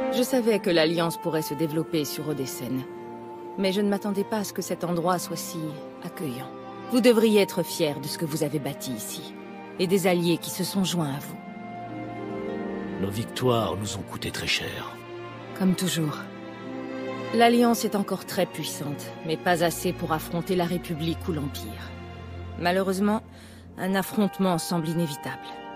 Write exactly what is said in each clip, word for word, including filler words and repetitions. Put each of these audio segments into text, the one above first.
Je savais que l'Alliance pourrait se développer sur Odessen. Mais je ne m'attendais pas à ce que cet endroit soit si accueillant. Vous devriez être fiers de ce que vous avez bâti ici. Et des alliés qui se sont joints à vous. Nos victoires nous ont coûté très cher. Comme toujours. L'Alliance est encore très puissante, mais pas assez pour affronter la République ou l'Empire. Malheureusement, un affrontement semble inévitable.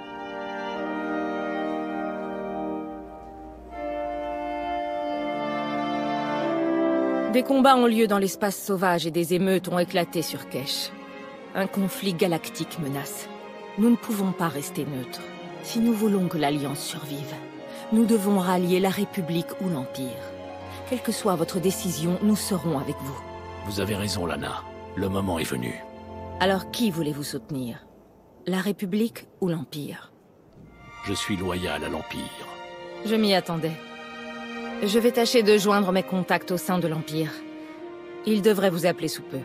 Des combats ont lieu dans l'espace sauvage et des émeutes ont éclaté sur Kesh. Un conflit galactique menace. Nous ne pouvons pas rester neutres. Si nous voulons que l'Alliance survive, nous devons rallier la République ou l'Empire. Quelle que soit votre décision, nous serons avec vous. Vous avez raison, Lana. Le moment est venu. Alors qui voulez-vous soutenir? La République ou l'Empire? Je suis loyal à l'Empire. Je m'y attendais. Je vais tâcher de joindre mes contacts au sein de l'Empire. Ils devraient vous appeler sous peu.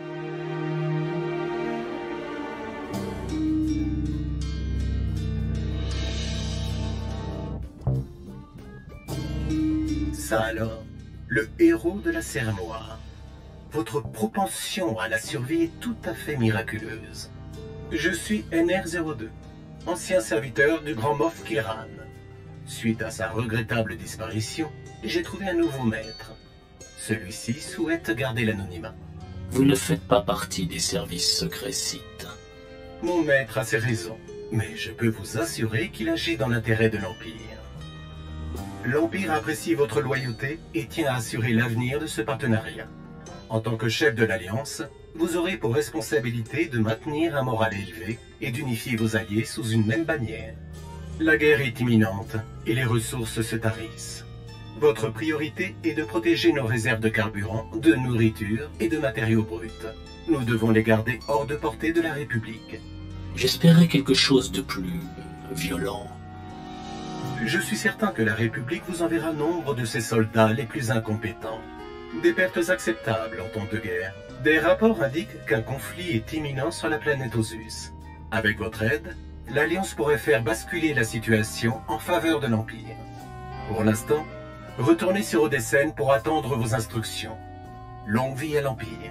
Ça alors, le héros de la Serre Noire. Votre propension à la survie est tout à fait miraculeuse. Je suis N R zéro deux, ancien serviteur du grand Moff Kilran. Suite à sa regrettable disparition, j'ai trouvé un nouveau maître. Celui-ci souhaite garder l'anonymat. Vous ne faites pas partie des services secrets Sith. Mon maître a ses raisons, mais je peux vous assurer qu'il agit dans l'intérêt de l'Empire. L'Empire apprécie votre loyauté et tient à assurer l'avenir de ce partenariat. En tant que chef de l'Alliance, vous aurez pour responsabilité de maintenir un moral élevé et d'unifier vos alliés sous une même bannière. La guerre est imminente et les ressources se tarissent. Votre priorité est de protéger nos réserves de carburant, de nourriture et de matériaux bruts. Nous devons les garder hors de portée de la République. J'espérais quelque chose de plus violent. Je suis certain que la République vous enverra nombre de ses soldats les plus incompétents. Des pertes acceptables en temps de guerre. Des rapports indiquent qu'un conflit est imminent sur la planète Osus. Avec votre aide, l'Alliance pourrait faire basculer la situation en faveur de l'Empire. Pour l'instant, retournez sur Odessen pour attendre vos instructions. Longue vie à l'Empire.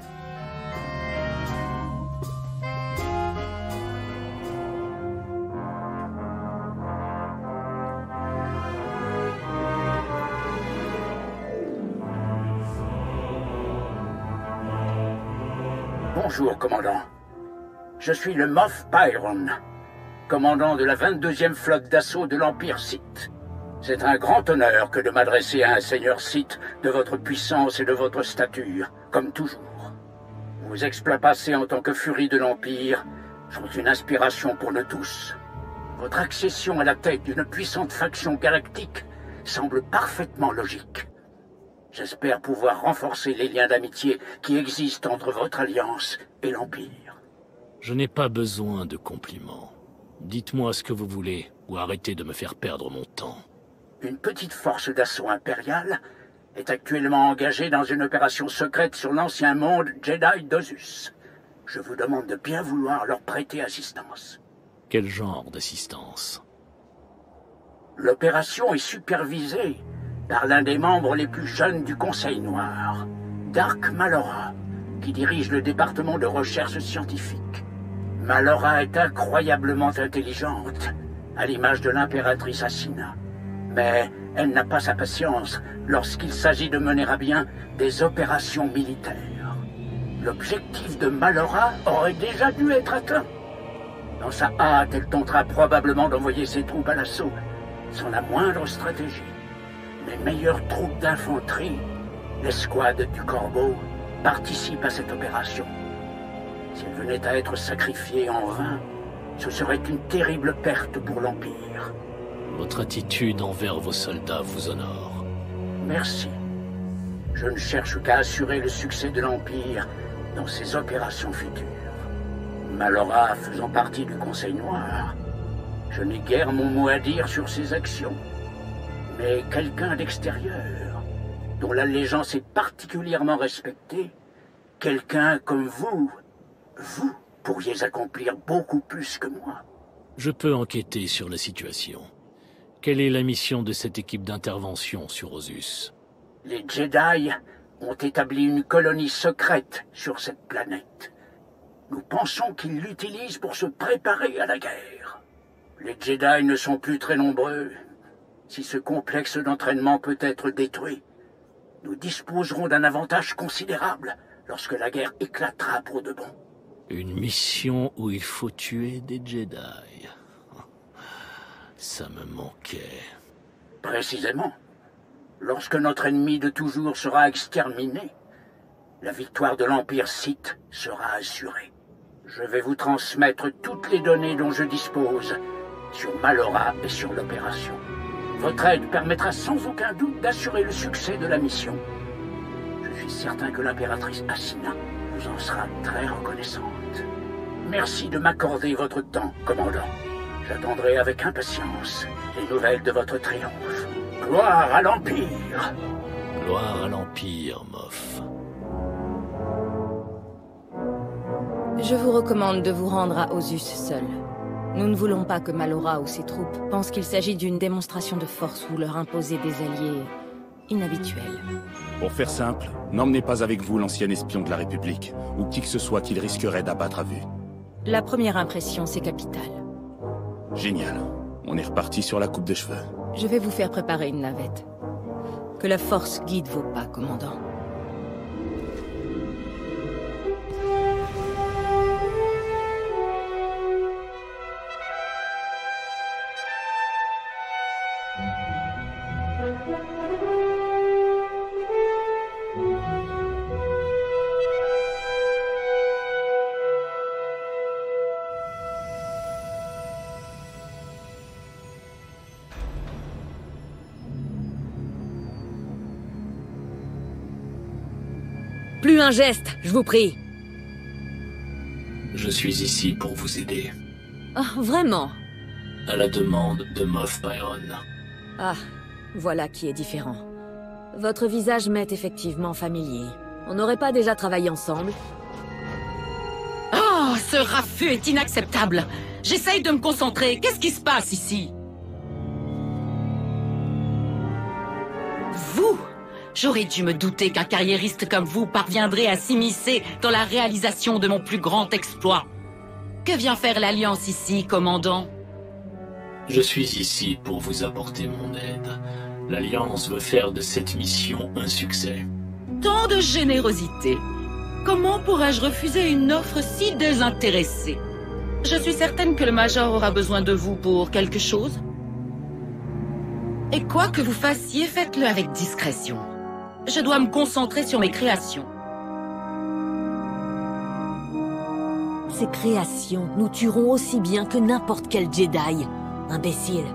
Bonjour, commandant. Je suis le Moff Pyron, commandant de la vingt-deuxième flotte d'assaut de l'Empire Sith. C'est un grand honneur que de m'adresser à un seigneur Sith de votre puissance et de votre stature, comme toujours. Vos exploits passés en tant que furie de l'Empire sont une inspiration pour nous tous. Votre accession à la tête d'une puissante faction galactique semble parfaitement logique. J'espère pouvoir renforcer les liens d'amitié qui existent entre votre alliance et l'Empire. Je n'ai pas besoin de compliments. Dites-moi ce que vous voulez, ou arrêtez de me faire perdre mon temps. Une petite force d'assaut impériale est actuellement engagée dans une opération secrète sur l'ancien monde Jedi d'Osus. Je vous demande de bien vouloir leur prêter assistance. Quel genre d'assistance? L'opération est supervisée par l'un des membres les plus jeunes du Conseil Noir, Dark Malora, qui dirige le département de recherche scientifique. Malora est incroyablement intelligente, à l'image de l'impératrice Asina. Mais elle n'a pas sa patience lorsqu'il s'agit de mener à bien des opérations militaires. L'objectif de Malora aurait déjà dû être atteint. Dans sa hâte, elle tentera probablement d'envoyer ses troupes à l'assaut, sans la moindre stratégie. Les meilleures troupes d'infanterie, l'escouade du Corbeau, participent à cette opération. Si elle venait à être sacrifiée en vain, ce serait une terrible perte pour l'Empire. Votre attitude envers vos soldats vous honore. Merci. Je ne cherche qu'à assurer le succès de l'Empire dans ses opérations futures. Malora faisant partie du Conseil Noir, je n'ai guère mon mot à dire sur ses actions. Mais quelqu'un d'extérieur, dont l'allégeance est particulièrement respectée, quelqu'un comme vous, vous pourriez accomplir beaucoup plus que moi. Je peux enquêter sur la situation. Quelle est la mission de cette équipe d'intervention sur Osus? Les Jedi ont établi une colonie secrète sur cette planète. Nous pensons qu'ils l'utilisent pour se préparer à la guerre. Les Jedi ne sont plus très nombreux. Si ce complexe d'entraînement peut être détruit, nous disposerons d'un avantage considérable lorsque la guerre éclatera pour de bon. Une mission où il faut tuer des Jedi. Ça me manquait. Précisément. Lorsque notre ennemi de toujours sera exterminé, la victoire de l'Empire Sith sera assurée. Je vais vous transmettre toutes les données dont je dispose sur Malora et sur l'opération. Votre aide permettra sans aucun doute d'assurer le succès de la mission. Je suis certain que l'impératrice Asina vous en sera très reconnaissante. Merci de m'accorder votre temps, commandant. J'attendrai avec impatience les nouvelles de votre triomphe. Gloire à l'Empire! Gloire à l'Empire, Moff. Je vous recommande de vous rendre à Osus seul. Nous ne voulons pas que Malora ou ses troupes pensent qu'il s'agit d'une démonstration de force ou leur imposer des alliés inhabituels. Pour faire simple, n'emmenez pas avec vous l'ancien espion de la République, ou qui que ce soit qu'il risquerait d'abattre à vue. La première impression, c'est capital. Génial. On est reparti sur la coupe de cheveux. Je vais vous faire préparer une navette. Que la force guide vos pas, commandant. Plus un geste, je vous prie. Je suis ici pour vous aider. Oh, vraiment? À la demande de Moff Byron. Ah, voilà qui est différent. Votre visage m'est effectivement familier. On n'aurait pas déjà travaillé ensemble? Oh, ce raffut est inacceptable. J'essaye de me concentrer. Qu'est-ce qui se passe ici? Vous? J'aurais dû me douter qu'un carriériste comme vous parviendrait à s'immiscer dans la réalisation de mon plus grand exploit. Que vient faire l'Alliance ici, commandant? Je suis ici pour vous apporter mon aide. L'Alliance veut faire de cette mission un succès. Tant de générosité. Comment pourrais-je refuser une offre si désintéressée? Je suis certaine que le Major aura besoin de vous pour quelque chose. Et quoi que vous fassiez, faites-le avec discrétion. Je dois me concentrer sur mes créations. Ces créations nous tueront aussi bien que n'importe quel Jedi. Imbécile.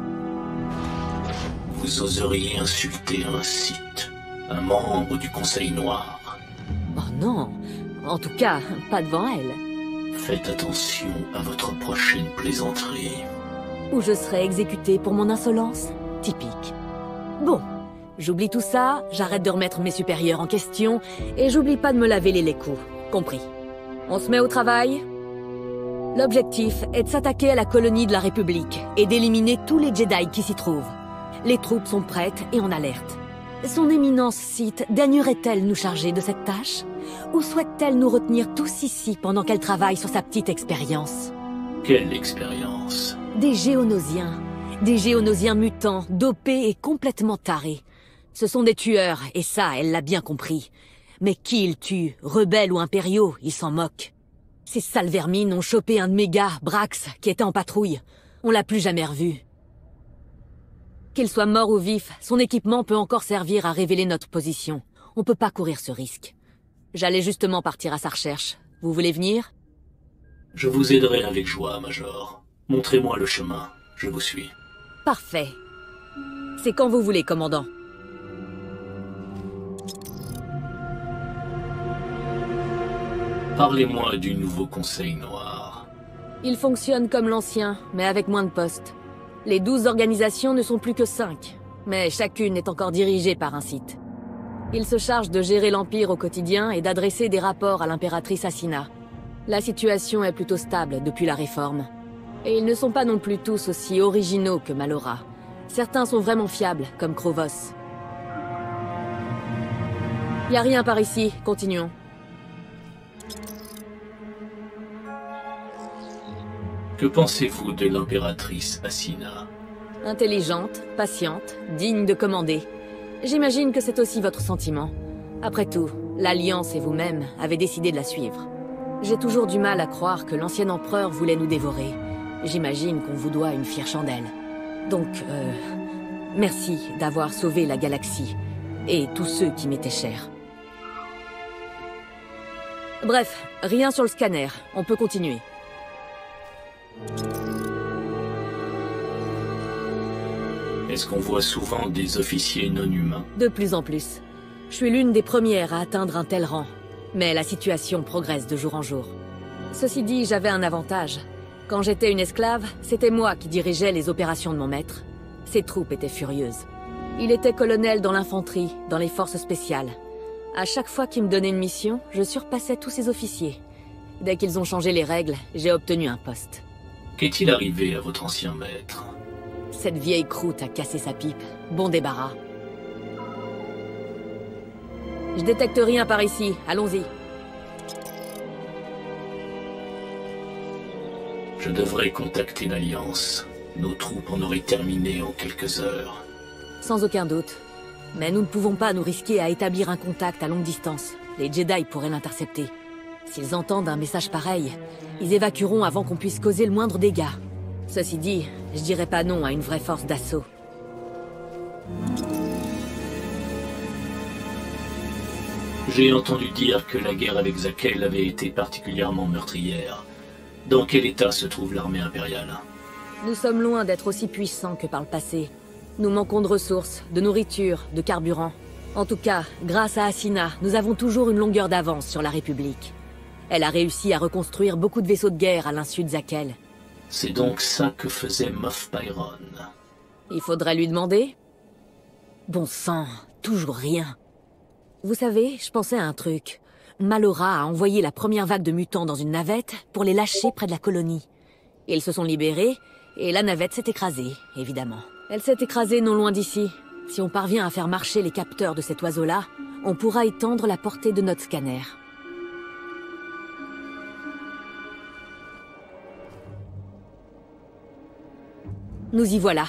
Vous oseriez insulter un Sith, un membre du Conseil Noir. Oh non. En tout cas, pas devant elle. Faites attention à votre prochaine plaisanterie. Ou je serai exécuté pour mon insolence. Typique. Bon. J'oublie tout ça, j'arrête de remettre mes supérieurs en question, et j'oublie pas de me laver les coups. Compris. On se met au travail? L'objectif est de s'attaquer à la colonie de la République, et d'éliminer tous les Jedi qui s'y trouvent. Les troupes sont prêtes et en alerte. Son éminence Sith daignerait-elle nous charger de cette tâche? Ou souhaite-t-elle nous retenir tous ici pendant qu'elle travaille sur sa petite expérience? Quelle expérience? Des Géonosiens. Des Géonosiens mutants, dopés et complètement tarés. Ce sont des tueurs, et ça, elle l'a bien compris. Mais qui ils tuent, rebelles ou impériaux, ils s'en moquent. Ces sales vermines ont chopé un de mes gars, Brax, qui était en patrouille. On l'a plus jamais revu. Qu'il soit mort ou vif, son équipement peut encore servir à révéler notre position. On peut pas courir ce risque. J'allais justement partir à sa recherche. Vous voulez venir? Je vous aiderai avec joie, Major. Montrez-moi le chemin, je vous suis. Parfait. C'est quand vous voulez, commandant. Parlez-moi du nouveau Conseil Noir. Il fonctionne comme l'ancien, mais avec moins de postes. Les douze organisations ne sont plus que cinq, mais chacune est encore dirigée par un Sith. Ils se chargent de gérer l'Empire au quotidien et d'adresser des rapports à l'impératrice Asina. La situation est plutôt stable depuis la réforme. Et ils ne sont pas non plus tous aussi originaux que Malora. Certains sont vraiment fiables, comme Krovos. Y a rien par ici, continuons. Que pensez-vous de l'impératrice Asina? Intelligente, patiente, digne de commander. J'imagine que c'est aussi votre sentiment. Après tout, l'Alliance et vous-même avez décidé de la suivre. J'ai toujours du mal à croire que l'ancien empereur voulait nous dévorer. J'imagine qu'on vous doit une fière chandelle. Donc, euh... merci d'avoir sauvé la galaxie. Et tous ceux qui m'étaient chers. Bref, rien sur le scanner. On peut continuer. Est-ce qu'on voit souvent des officiers non humains? De plus en plus. Je suis l'une des premières à atteindre un tel rang. Mais la situation progresse de jour en jour. Ceci dit, j'avais un avantage. Quand j'étais une esclave, c'était moi qui dirigeais les opérations de mon maître. Ses troupes étaient furieuses. Il était colonel dans l'infanterie, dans les forces spéciales. À chaque fois qu'il me donnait une mission, je surpassais tous ses officiers. Dès qu'ils ont changé les règles, j'ai obtenu un poste. Qu'est-il arrivé à votre ancien maître? Cette vieille croûte a cassé sa pipe. Bon débarras. Je détecte rien par ici. Allons-y. Je devrais contacter l'Alliance. Nos troupes en auraient terminé en quelques heures. Sans aucun doute. Mais nous ne pouvons pas nous risquer à établir un contact à longue distance. Les Jedi pourraient l'intercepter. S'ils entendent un message pareil, ils évacueront avant qu'on puisse causer le moindre dégât. Ceci dit, je dirais pas non à une vraie force d'assaut. J'ai entendu dire que la guerre avec Zakel avait été particulièrement meurtrière. Dans quel état se trouve l'armée impériale? Nous sommes loin d'être aussi puissants que par le passé. Nous manquons de ressources, de nourriture, de carburant. En tout cas, grâce à Asina, nous avons toujours une longueur d'avance sur la République. Elle a réussi à reconstruire beaucoup de vaisseaux de guerre à l'insu de Zakel. C'est donc ça que faisait Moff Pyron. Il faudrait lui demander? Bon sang, toujours rien. Vous savez, je pensais à un truc. Malora a envoyé la première vague de mutants dans une navette pour les lâcher près de la colonie. Ils se sont libérés, et la navette s'est écrasée, évidemment. Elle s'est écrasée non loin d'ici. Si on parvient à faire marcher les capteurs de cet oiseau-là, on pourra étendre la portée de notre scanner. Nous y voilà.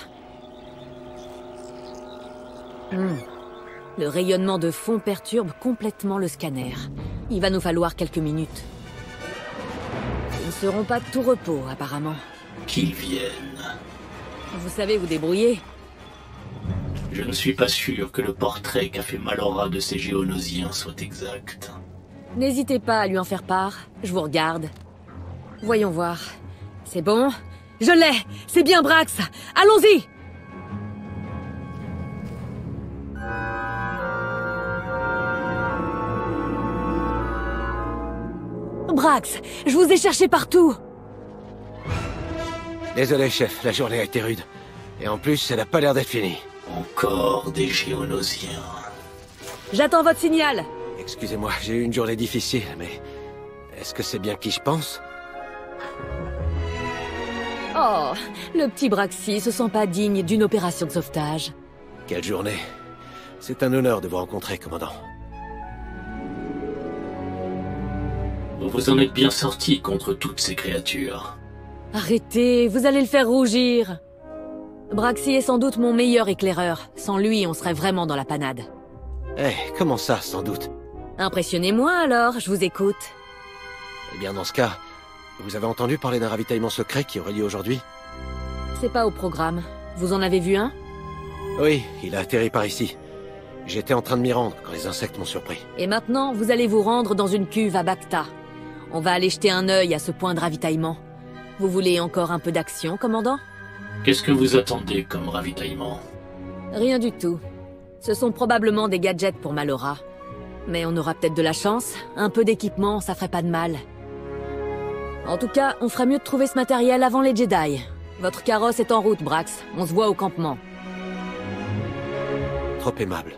Hmm. Le rayonnement de fond perturbe complètement le scanner. Il va nous falloir quelques minutes. Ils ne seront pas de tout repos, apparemment. Qu'ils viennent. Vous savez vous débrouiller? Je ne suis pas sûr que le portrait qu'a fait Malora de ces géonosiens soit exact. N'hésitez pas à lui en faire part. Je vous regarde. Voyons voir. C'est bon? Je l'ai! C'est bien Brax! Allons-y! Brax, je vous ai cherché partout! Désolé, chef, la journée a été rude. Et en plus, elle a pas l'air d'être finie. Encore des géonosiens. J'attends votre signal! Excusez-moi, j'ai eu une journée difficile, mais... Est-ce que c'est bien qui je pense? Oh, le petit Braxy se sent pas digne d'une opération de sauvetage. Quelle journée. C'est un honneur de vous rencontrer, commandant. Vous vous en êtes bien sorti contre toutes ces créatures. Arrêtez, vous allez le faire rougir. Braxy est sans doute mon meilleur éclaireur. Sans lui, on serait vraiment dans la panade. Eh, comment ça, sans doute? Impressionnez-moi alors, je vous écoute. Eh bien, dans ce cas, vous avez entendu parler d'un ravitaillement secret qui aurait lieu aujourd'hui? C'est pas au programme. Vous en avez vu un? Oui, il a atterri par ici. J'étais en train de m'y rendre quand les insectes m'ont surpris. Et maintenant, vous allez vous rendre dans une cuve à Bacta. On va aller jeter un œil à ce point de ravitaillement. Vous voulez encore un peu d'action, commandant? Qu'est-ce que vous attendez comme ravitaillement? Rien du tout. Ce sont probablement des gadgets pour Malora. Mais on aura peut-être de la chance. Un peu d'équipement, ça ferait pas de mal. En tout cas, on ferait mieux de trouver ce matériel avant les Jedi. Votre carrosse est en route, Brax. On se voit au campement. Trop aimable.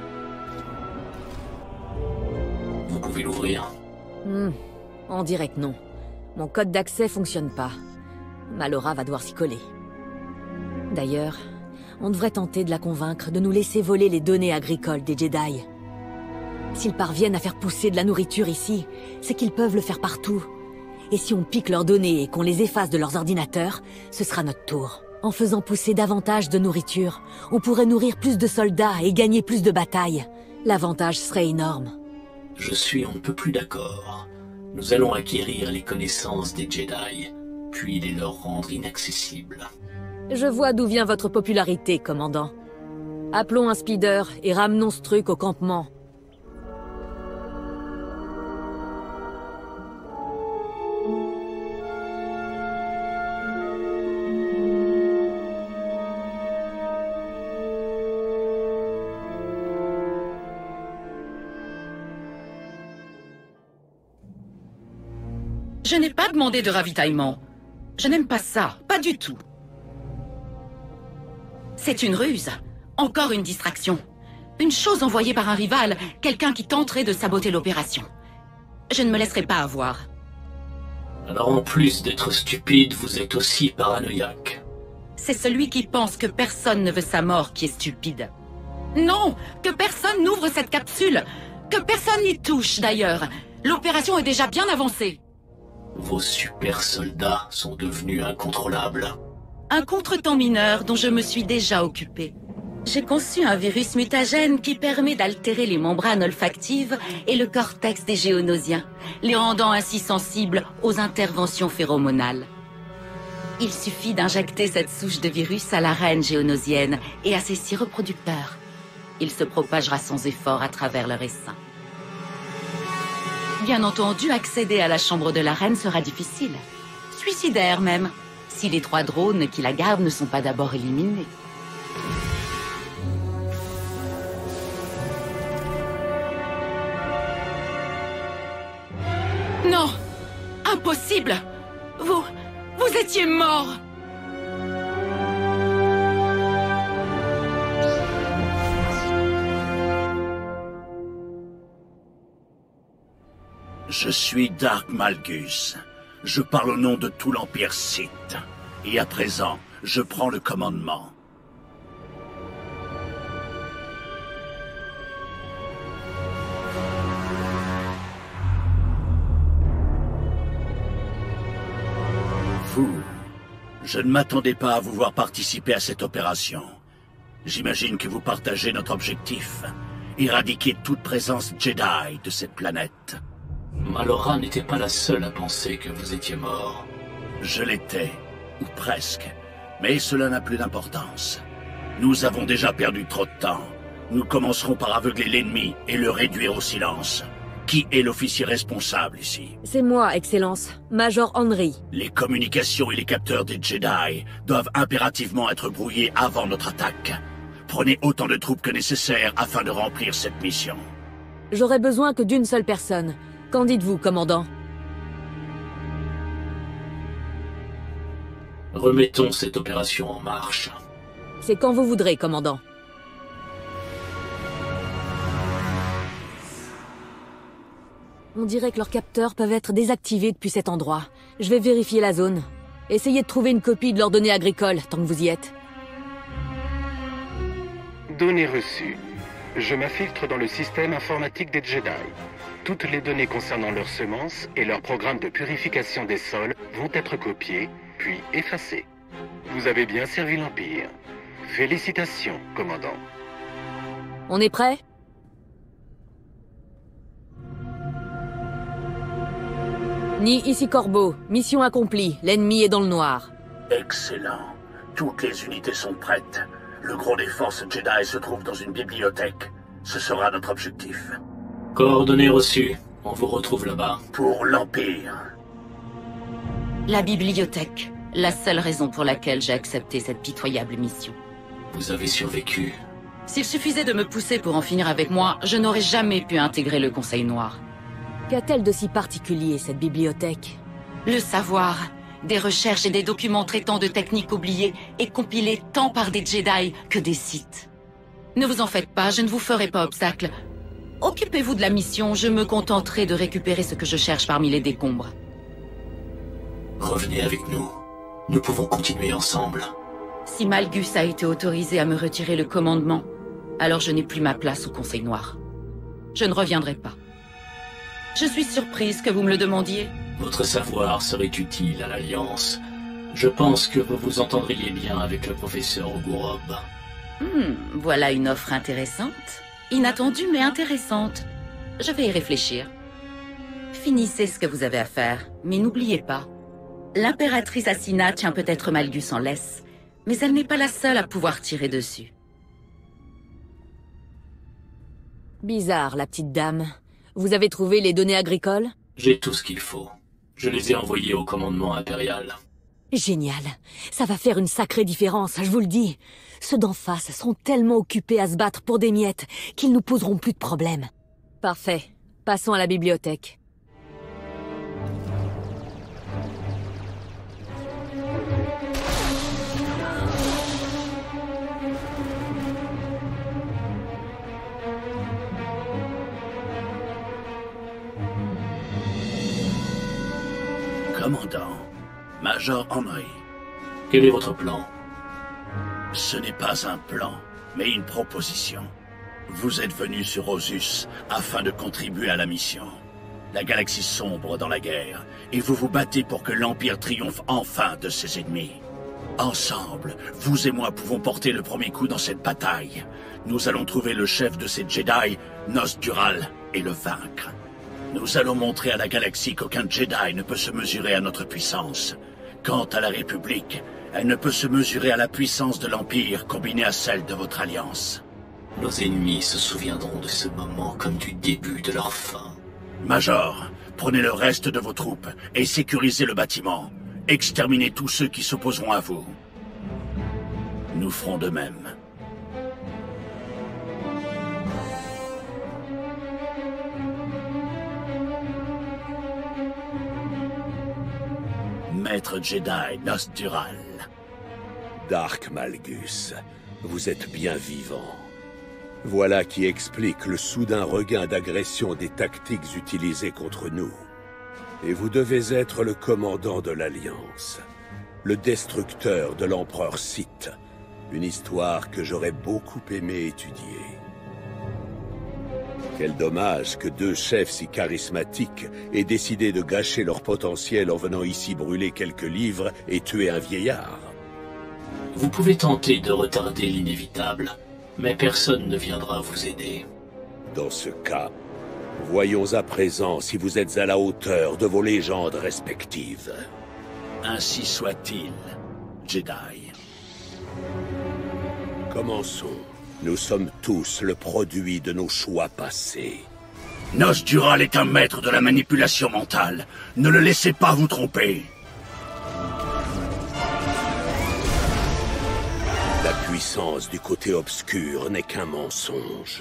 Vous pouvez l'ouvrir. Hmm. On dirait que non. Mon code d'accès fonctionne pas. Malora va devoir s'y coller. D'ailleurs, On devrait tenter de la convaincre de nous laisser voler les données agricoles des Jedi. S'ils parviennent à faire pousser de la nourriture ici, c'est qu'ils peuvent le faire partout. Et si on pique leurs données et qu'on les efface de leurs ordinateurs, ce sera notre tour. En faisant pousser davantage de nourriture, on pourrait nourrir plus de soldats et gagner plus de batailles. L'avantage serait énorme. Je suis on ne peut plus d'accord. Nous allons acquérir les connaissances des Jedi, puis les leur rendre inaccessibles. Je vois d'où vient votre popularité, commandant. Appelons un speeder et ramenons ce truc au campement. Je n'ai pas demandé de ravitaillement. Je n'aime pas ça, pas du tout. C'est une ruse. Encore une distraction. Une chose envoyée par un rival, quelqu'un qui tenterait de saboter l'opération. Je ne me laisserai pas avoir. Alors en plus d'être stupide, vous êtes aussi paranoïaque. C'est celui qui pense que personne ne veut sa mort qui est stupide. Non, que personne n'ouvre cette capsule. Que personne n'y touche d'ailleurs. L'opération est déjà bien avancée. Vos super soldats sont devenus incontrôlables. Un contretemps mineur dont je me suis déjà occupé. J'ai conçu un virus mutagène qui permet d'altérer les membranes olfactives et le cortex des géonosiens, les rendant ainsi sensibles aux interventions phéromonales. Il suffit d'injecter cette souche de virus à la reine géonosienne et à ses six reproducteurs. Il se propagera sans effort à travers leur essaim. Bien entendu, accéder à la chambre de la reine sera difficile. Suicidaire même, si les trois drones qui la gardent ne sont pas d'abord éliminés. Non! Impossible! Vous... vous étiez mort! Je suis Dark Malgus. Je parle au nom de tout l'Empire Sith. Et à présent, je prends le commandement. Vous, je ne m'attendais pas à vous voir participer à cette opération. J'imagine que vous partagez notre objectif. Éradiquer toute présence Jedi de cette planète. Malora n'était pas la seule à penser que vous étiez mort. Je l'étais, ou presque, mais cela n'a plus d'importance. Nous avons déjà perdu trop de temps. Nous commencerons par aveugler l'ennemi et le réduire au silence. Qui est l'officier responsable ici? C'est moi, Excellence. Major Henry. Les communications et les capteurs des Jedi doivent impérativement être brouillés avant notre attaque. Prenez autant de troupes que nécessaire afin de remplir cette mission. J'aurais besoin que d'une seule personne. Qu'en dites-vous, commandant? Remettons cette opération en marche. C'est quand vous voudrez, commandant. On dirait que leurs capteurs peuvent être désactivés depuis cet endroit. Je vais vérifier la zone. Essayez de trouver une copie de leurs données agricoles, tant que vous y êtes. Données reçues. Je m'infiltre dans le système informatique des Jedi. Toutes les données concernant leurs semences et leur programme de purification des sols vont être copiées, puis effacées. Vous avez bien servi l'Empire. Félicitations, commandant. On est prêt? Ni ici Corbeau. Mission accomplie. L'ennemi est dans le noir. Excellent. Toutes les unités sont prêtes. Le gros des forces Jedi se trouve dans une bibliothèque. Ce sera notre objectif. Coordonnées reçues. On vous retrouve là-bas. Pour l'Empire. La bibliothèque. La seule raison pour laquelle j'ai accepté cette pitoyable mission. Vous avez survécu. S'il suffisait de me pousser pour en finir avec moi, je n'aurais jamais pu intégrer le Conseil Noir. Qu'a-t-elle de si particulier, cette bibliothèque? Le savoir, des recherches et des documents traitant de techniques oubliées et compilés tant par des Jedi que des Sith. Ne vous en faites pas, je ne vous ferai pas obstacle. Occupez-vous de la mission, je me contenterai de récupérer ce que je cherche parmi les décombres. Revenez avec nous. Nous pouvons continuer ensemble. Si Malgus a été autorisé à me retirer le commandement, alors je n'ai plus ma place au Conseil Noir. Je ne reviendrai pas. Je suis surprise que vous me le demandiez. Votre savoir serait utile à l'Alliance. Je pense que vous vous entendriez bien avec le professeur Ogurov. Hmm, voilà une offre intéressante. Inattendue mais intéressante. Je vais y réfléchir. Finissez ce que vous avez à faire, mais n'oubliez pas. L'impératrice Asina tient peut-être Malgus en laisse, mais elle n'est pas la seule à pouvoir tirer dessus. Bizarre, la petite dame. Vous avez trouvé les données agricoles? J'ai tout ce qu'il faut. Je les ai envoyés au commandement impérial. Génial. Ça va faire une sacrée différence, je vous le dis. Ceux d'en face sont tellement occupés à se battre pour des miettes qu'ils nous poseront plus de problèmes. Parfait. Passons à la bibliothèque. Commandant, Major Henry. Quel est votre plan? Ce n'est pas un plan, mais une proposition. Vous êtes venu sur Osus afin de contribuer à la mission. La galaxie sombre dans la guerre, et vous vous battez pour que l'Empire triomphe enfin de ses ennemis. Ensemble, vous et moi pouvons porter le premier coup dans cette bataille. Nous allons trouver le chef de ces Jedi, Nosdural, et le vaincre. Nous allons montrer à la galaxie qu'aucun Jedi ne peut se mesurer à notre puissance. Quant à la République, elle ne peut se mesurer à la puissance de l'Empire combinée à celle de votre alliance. Nos ennemis se souviendront de ce moment comme du début de leur fin. Major, prenez le reste de vos troupes et sécurisez le bâtiment. Exterminez tous ceux qui s'opposeront à vous. Nous ferons de même. Maître Jedi Nosdural. Dark Malgus, vous êtes bien vivant. Voilà qui explique le soudain regain d'agression des tactiques utilisées contre nous. Et vous devez être le commandant de l'Alliance, le destructeur de l'empereur Sith. Une histoire que j'aurais beaucoup aimé étudier. Quel dommage que deux chefs si charismatiques aient décidé de gâcher leur potentiel en venant ici brûler quelques livres et tuer un vieillard. Vous pouvez tenter de retarder l'inévitable, mais personne ne viendra vous aider. Dans ce cas, voyons à présent si vous êtes à la hauteur de vos légendes respectives. Ainsi soit-il, Jedi. Commençons. Nous sommes tous le produit de nos choix passés. Nosdural est un maître de la manipulation mentale. Ne le laissez pas vous tromper. La puissance du côté obscur n'est qu'un mensonge.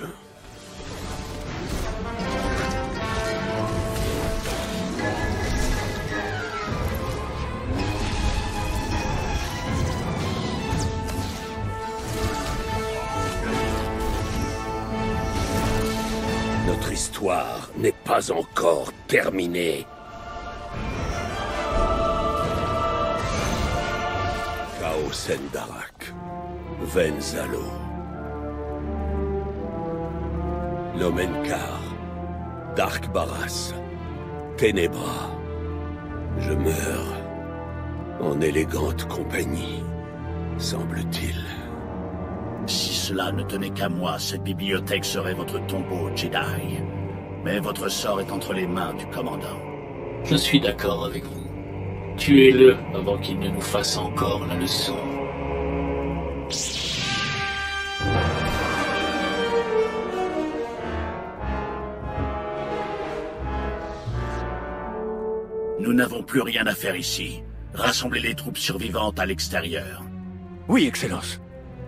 Notre histoire n'est pas encore terminée. Chaos Sendarak, Venzalo, Lomenkar, Dark Barras, Ténébra. Je meurs en élégante compagnie, semble-t-il. Si cela ne tenait qu'à moi, cette bibliothèque serait votre tombeau, Jedi. Mais votre sort est entre les mains du commandant. Je suis d'accord avec vous. Tuez-le avant qu'il ne nous fasse encore la leçon. Nous n'avons plus rien à faire ici. Rassemblez les troupes survivantes à l'extérieur. Oui, Excellence.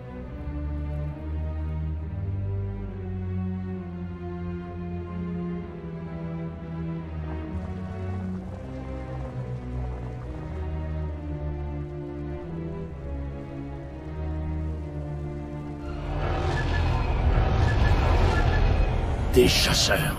Des chasseurs.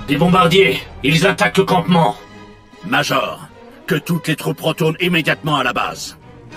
Des bombardiers! Ils attaquent le campement! Major, que toutes les troupes retournent immédiatement à la base.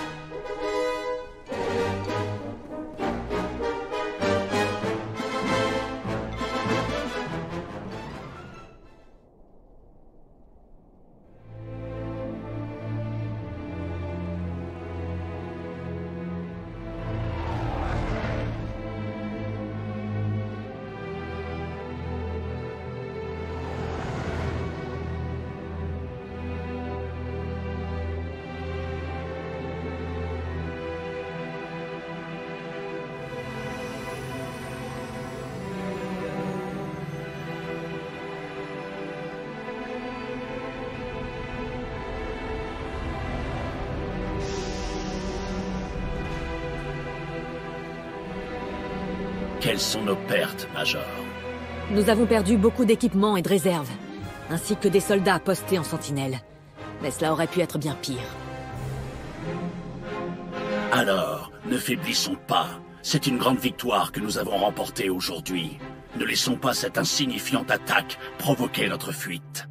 Quelles sont nos pertes, Major? Nous avons perdu beaucoup d'équipements et de réserves, ainsi que des soldats postés en sentinelle. Mais cela aurait pu être bien pire. Alors, ne faiblissons pas. C'est une grande victoire que nous avons remportée aujourd'hui. Ne laissons pas cette insignifiante attaque provoquer notre fuite.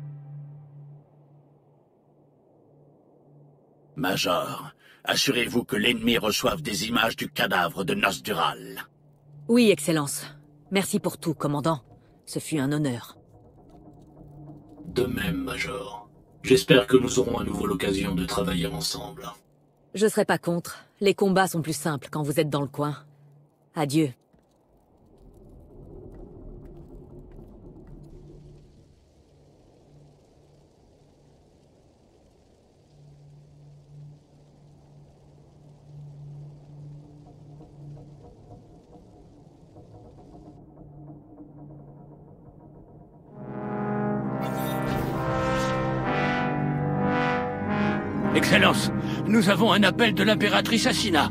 Major, assurez-vous que l'ennemi reçoive des images du cadavre de Nosdural. Oui, Excellence. Merci pour tout, commandant. Ce fut un honneur. De même, Major. J'espère que nous aurons à nouveau l'occasion de travailler ensemble. Je serai pas contre. Les combats sont plus simples quand vous êtes dans le coin. Adieu. Excellence, nous avons un appel de l'impératrice Asina.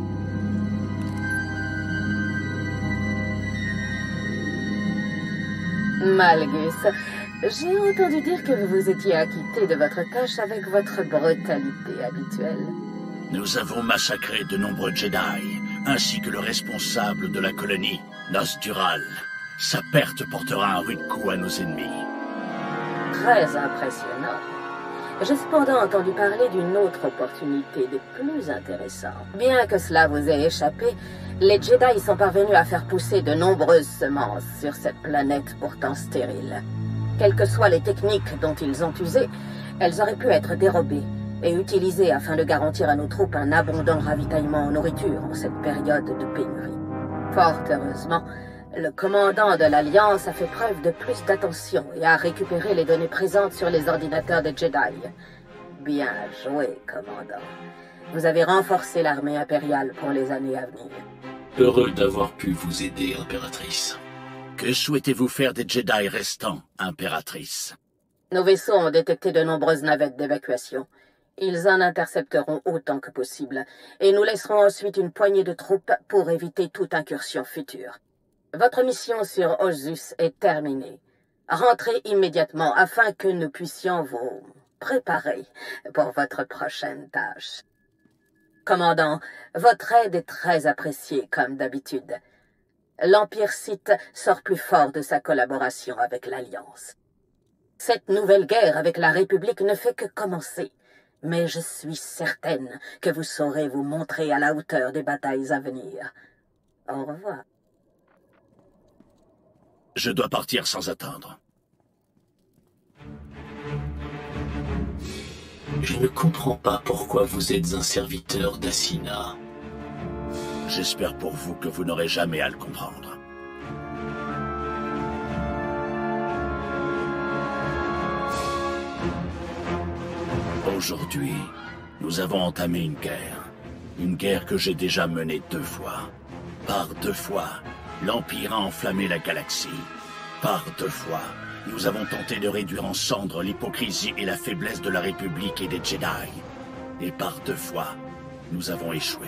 Malgus, j'ai entendu dire que vous vous étiez acquitté de votre tâche avec votre brutalité habituelle. Nous avons massacré de nombreux Jedi, ainsi que le responsable de la colonie, Nosdural. Sa perte portera un rude coup à nos ennemis. Très impressionnant. J'ai cependant entendu parler d'une autre opportunité de plus intéressante. Bien que cela vous ait échappé, les Jedi sont parvenus à faire pousser de nombreuses semences sur cette planète pourtant stérile. Quelles que soient les techniques dont ils ont usé, elles auraient pu être dérobées et utilisées afin de garantir à nos troupes un abondant ravitaillement en nourriture en cette période de pénurie. Fort heureusement, le commandant de l'Alliance a fait preuve de plus d'attention et a récupéré les données présentes sur les ordinateurs des Jedi. Bien joué, commandant. Vous avez renforcé l'armée impériale pour les années à venir. Heureux d'avoir pu vous aider, Impératrice. Que souhaitez-vous faire des Jedi restants, Impératrice? Nos vaisseaux ont détecté de nombreuses navettes d'évacuation. Ils en intercepteront autant que possible, et nous laisserons ensuite une poignée de troupes pour éviter toute incursion future. Votre mission sur Ossus est terminée. Rentrez immédiatement afin que nous puissions vous préparer pour votre prochaine tâche. Commandant, votre aide est très appréciée comme d'habitude. L'Empire Sith sort plus fort de sa collaboration avec l'Alliance. Cette nouvelle guerre avec la République ne fait que commencer, mais je suis certaine que vous saurez vous montrer à la hauteur des batailles à venir. Au revoir. Je dois partir sans attendre. Je ne comprends pas pourquoi vous êtes un serviteur d'Asina. J'espère pour vous que vous n'aurez jamais à le comprendre. Aujourd'hui, nous avons entamé une guerre. Une guerre que j'ai déjà menée deux fois. Par deux fois, l'Empire a enflammé la galaxie. Par deux fois, nous avons tenté de réduire en cendres l'hypocrisie et la faiblesse de la République et des Jedi. Et par deux fois, nous avons échoué.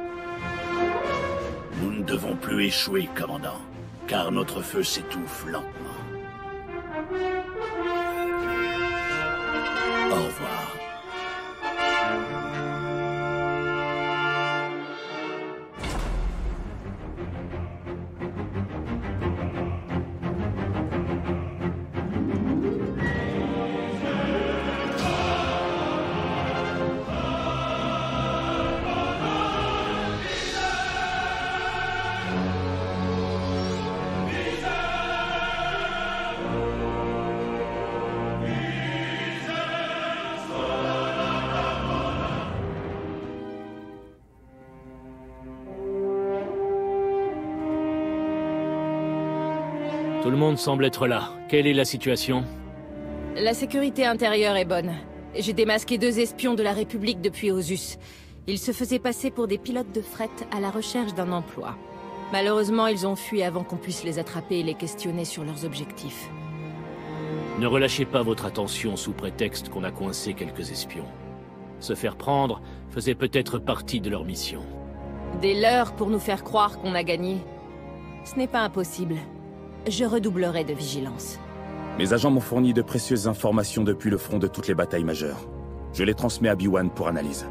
Nous ne devons plus échouer, commandant, car notre feu s'étouffe lentement. Au revoir. Tout le monde semble être là. Quelle est la situation? La sécurité intérieure est bonne. J'ai démasqué deux espions de la République depuis Osus. Ils se faisaient passer pour des pilotes de fret à la recherche d'un emploi. Malheureusement, ils ont fui avant qu'on puisse les attraper et les questionner sur leurs objectifs. Ne relâchez pas votre attention sous prétexte qu'on a coincé quelques espions. Se faire prendre faisait peut-être partie de leur mission. Des leurres pour nous faire croire qu'on a gagné. Ce n'est pas impossible. Je redoublerai de vigilance. Mes agents m'ont fourni de précieuses informations depuis le front de toutes les batailles majeures. Je les transmets à B un pour analyse.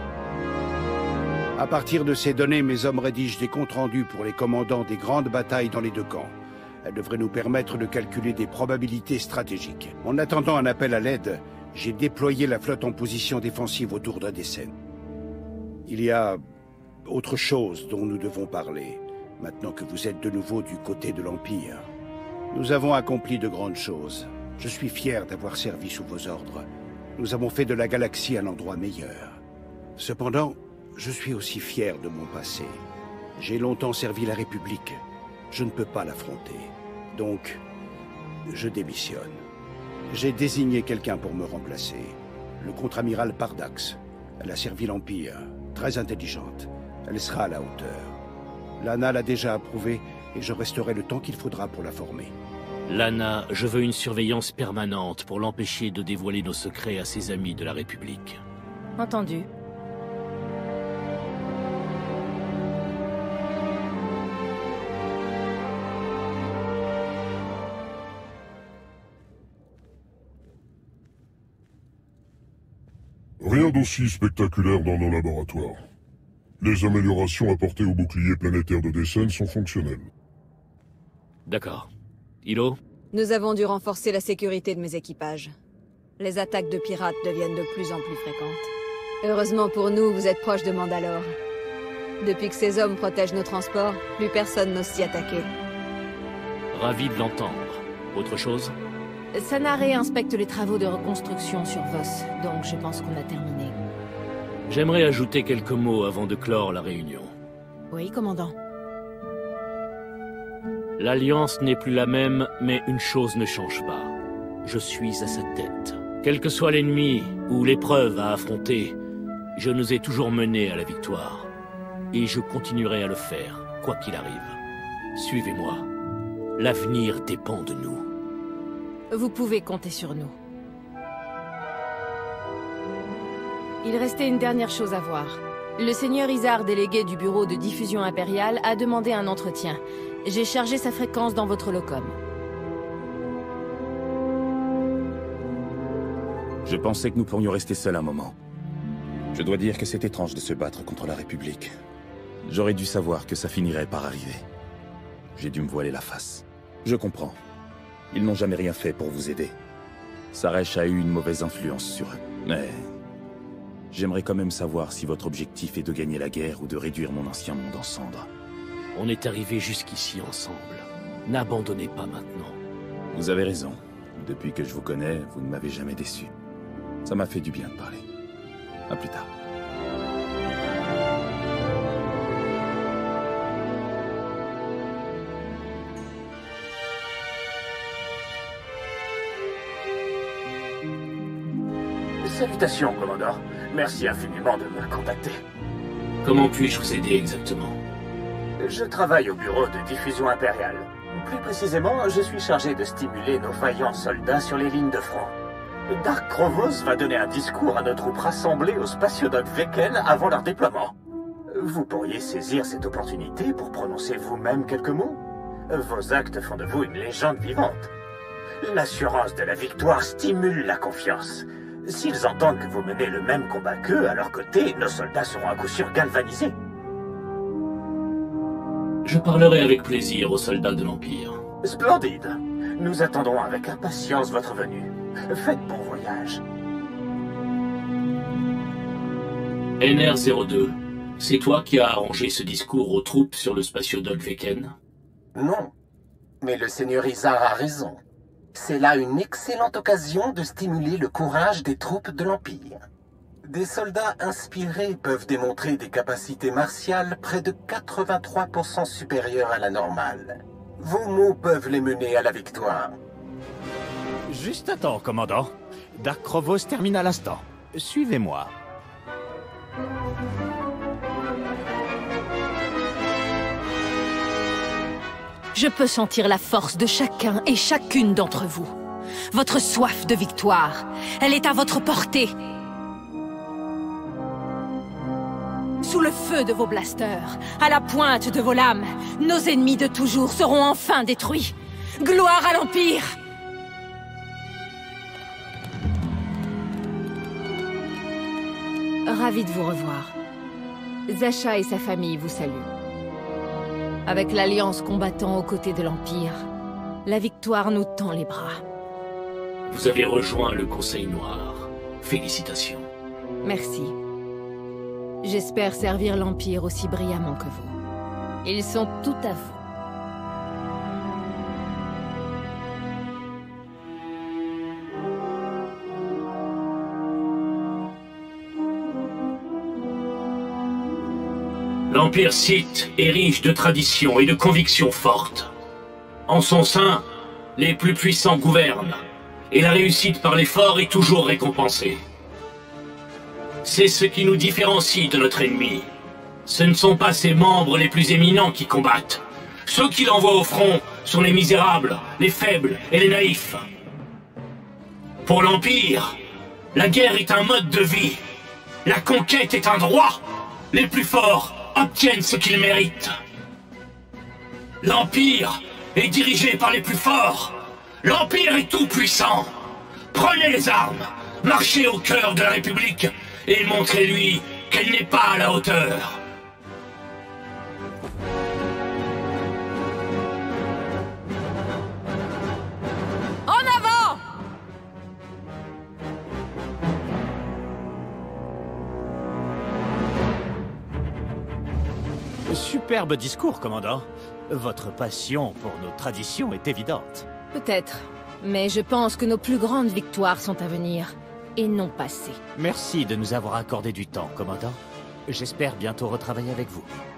À partir de ces données, mes hommes rédigent des comptes rendus pour les commandants des grandes batailles dans les deux camps. Elles devraient nous permettre de calculer des probabilités stratégiques. En attendant un appel à l'aide, j'ai déployé la flotte en position défensive autour d'Adesen. Il y a autre chose dont nous devons parler, maintenant que vous êtes de nouveau du côté de l'Empire. Nous avons accompli de grandes choses. Je suis fier d'avoir servi sous vos ordres. Nous avons fait de la galaxie un endroit meilleur. Cependant, je suis aussi fier de mon passé. J'ai longtemps servi la République. Je ne peux pas l'affronter. Donc, je démissionne. J'ai désigné quelqu'un pour me remplacer. Le contre-amiral Pardax. Elle a servi l'Empire. Très intelligente. Elle sera à la hauteur. Lana l'a déjà approuvé et je resterai le temps qu'il faudra pour la former. Lana, je veux une surveillance permanente pour l'empêcher de dévoiler nos secrets à ses amis de la République. Entendu. Rien d'aussi spectaculaire dans nos laboratoires. Les améliorations apportées au bouclier planétaire de Dessen sont fonctionnelles. D'accord. Hilo? Nous avons dû renforcer la sécurité de mes équipages. Les attaques de pirates deviennent de plus en plus fréquentes. Heureusement pour nous, vous êtes proche de Mandalore. Depuis que ces hommes protègent nos transports, plus personne n'ose s'y attaquer. Ravi de l'entendre. Autre chose? Sana réinspecte les travaux de reconstruction sur Voss, donc je pense qu'on a terminé. J'aimerais ajouter quelques mots avant de clore la réunion. Oui, commandant. L'Alliance n'est plus la même, mais une chose ne change pas. Je suis à sa tête. Quel que soit l'ennemi ou l'épreuve à affronter, je nous ai toujours menés à la victoire. Et je continuerai à le faire, quoi qu'il arrive. Suivez-moi. L'avenir dépend de nous. Vous pouvez compter sur nous. Il restait une dernière chose à voir. Le seigneur Izar, délégué du bureau de diffusion impériale, a demandé un entretien. J'ai chargé sa fréquence dans votre locom. Je pensais que nous pourrions rester seuls un moment. Je dois dire que c'est étrange de se battre contre la République. J'aurais dû savoir que ça finirait par arriver. J'ai dû me voiler la face. Je comprends. Ils n'ont jamais rien fait pour vous aider. Saresh a eu une mauvaise influence sur eux. Mais... j'aimerais quand même savoir si votre objectif est de gagner la guerre ou de réduire mon ancien monde en cendres. On est arrivés jusqu'ici ensemble. N'abandonnez pas maintenant. Vous avez raison. Depuis que je vous connais, vous ne m'avez jamais déçu. Ça m'a fait du bien de parler. À plus tard. Salutations, commandant. Merci infiniment de me contacter. Comment puis-je vous aider exactement? Je travaille au bureau de diffusion impériale. Plus précisément, je suis chargé de stimuler nos vaillants soldats sur les lignes de front. Dark Krovos va donner un discours à nos troupes rassemblées au spatiodome Veken avant leur déploiement. Vous pourriez saisir cette opportunité pour prononcer vous-même quelques mots. Vos actes font de vous une légende vivante. L'assurance de la victoire stimule la confiance. S'ils entendent que vous menez le même combat qu'eux, à leur côté, nos soldats seront à coup sûr galvanisés. Je parlerai avec plaisir aux soldats de l'Empire. Splendide. Nous attendrons avec impatience votre venue. Faites bon voyage. N R zéro deux, c'est toi qui as arrangé ce discours aux troupes sur le spatiodome Veken? Non, mais le seigneur Izar a raison. C'est là une excellente occasion de stimuler le courage des troupes de l'Empire. Des soldats inspirés peuvent démontrer des capacités martiales près de quatre-vingt-trois pour cent supérieures à la normale. Vos mots peuvent les mener à la victoire. Juste à temps, commandant. Dark Provos termine à l'instant. Suivez-moi. Je peux sentir la force de chacun et chacune d'entre vous. Votre soif de victoire, elle est à votre portée. Sous le feu de vos blasters, à la pointe de vos lames, nos ennemis de toujours seront enfin détruits. Gloire à l'Empire! Ravi de vous revoir. Zacha et sa famille vous saluent. Avec l'Alliance combattant aux côtés de l'Empire, la victoire nous tend les bras. Vous avez rejoint le Conseil Noir. Félicitations. Merci. J'espère servir l'Empire aussi brillamment que vous. Ils sont tout à vous. L'Empire Sith est riche de traditions et de convictions fortes. En son sein, les plus puissants gouvernent, et la réussite par l'effort est toujours récompensée. C'est ce qui nous différencie de notre ennemi. Ce ne sont pas ses membres les plus éminents qui combattent. Ceux qui l'envoient au front sont les misérables, les faibles et les naïfs. Pour l'Empire, la guerre est un mode de vie. La conquête est un droit. Les plus forts obtiennent ce qu'ils méritent. L'Empire est dirigé par les plus forts. L'Empire est tout puissant. Prenez les armes, marchez au cœur de la République et montrez-lui qu'elle n'est pas à la hauteur. En avant! Superbe discours, commandant. Votre passion pour nos traditions est évidente. Peut-être, mais je pense que nos plus grandes victoires sont à venir, et non passées. Merci de nous avoir accordé du temps, commandant. J'espère bientôt retravailler avec vous.